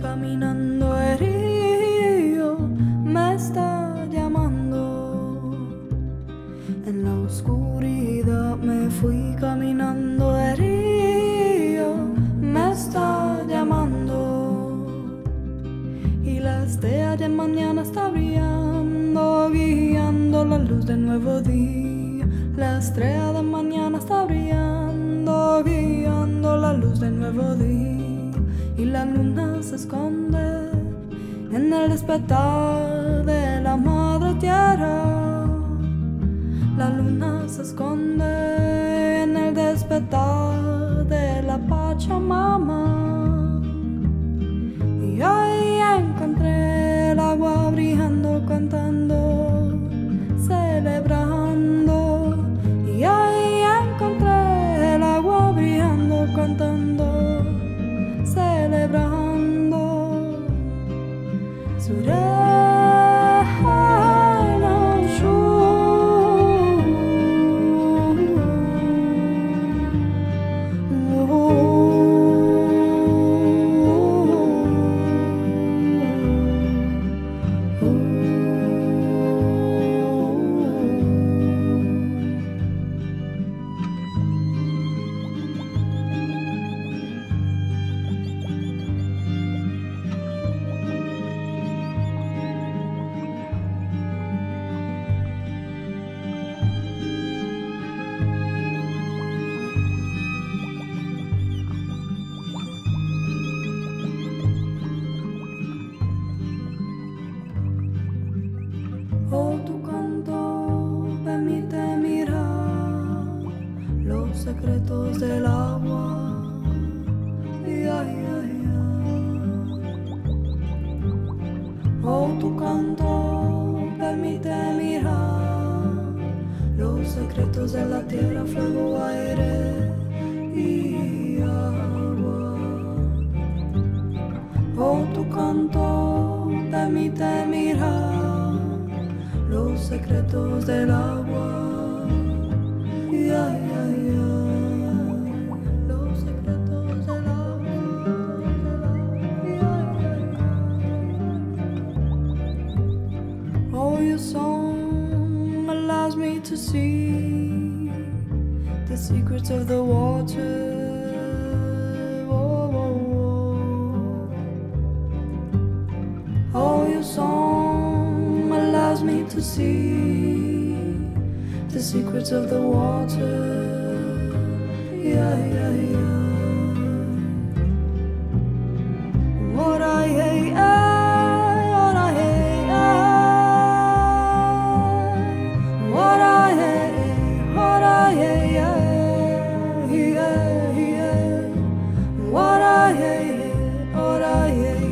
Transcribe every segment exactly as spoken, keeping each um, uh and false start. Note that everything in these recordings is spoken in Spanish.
caminando herido, me está llamando. En la oscuridad me fui caminando herido, me está llamando. Y la estrella de mañana está brillando, guiando la luz del nuevo día. La estrella de mañana está brillando, guiando la luz del nuevo día. Y la luna se esconde en el despertar de la madre tierra. La luna se esconde en el despertar de la Pachamama. Y ahí encontré el agua brillando, cantando, celebrando. Y ahí encontré el agua brillando, cantando, celebrando. Surena oh, tu canto permite mirar los secretos del agua. Ay, ay, ay. Oh, tu canto permite mirar los secretos de la tierra, fuego, aire y agua. Oh, tu canto permite mirar los secretos del agua. Y ay, ay, ay, los secretos del agua. Y ay, ay, ay. Oh, your song allows me to see the secrets of the water. Oh, oh, oh. Oh, your song allows me to see the secrets of the water. Yeah, yeah, yeah. What I hate, what I hate, what I hate, what I hate, yeah, yeah. What I hate, what I hate,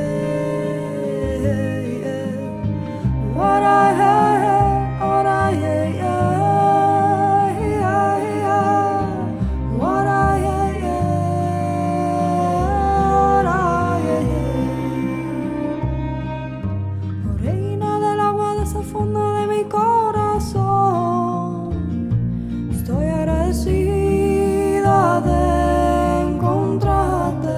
yeah. What I hate, what I hate, yeah, yeah, yeah. What I hate, yeah, what I hate. Oh, reina del agua de ese fondo de mi corazón, estoy agradecida de encontrarte.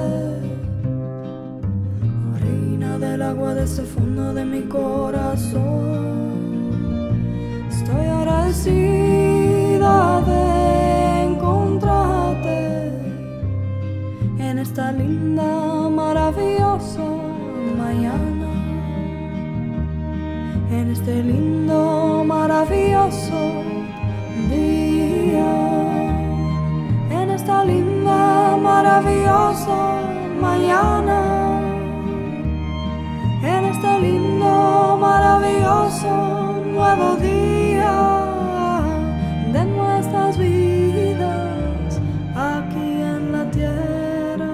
Oh, reina del agua de ese fondo de mi corazón, estoy agradecida de encontrarte en esta linda, maravillosa mañana, en este lindo, maravilloso día, en esta linda, maravillosa mañana, en este lindo, maravilloso nuevo día de nuestras vidas aquí en la tierra.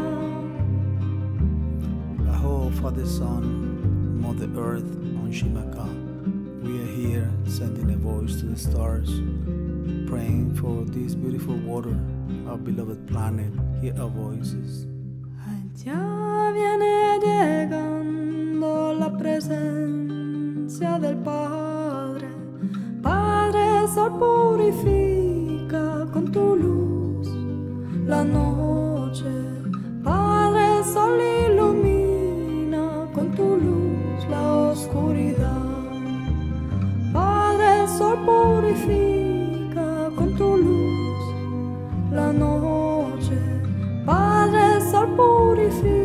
Aho, Father, Son, Mother Earth, Onshimaka, we are here sending a voice to the stars, praying for this beautiful water, our beloved planet. Hear our voices. Allá viene llegando la presencia del Padre. Padre, Sol, purifica con tu luz la noche. Padre, Sol, ilumina la noche, Padre Sol purifica.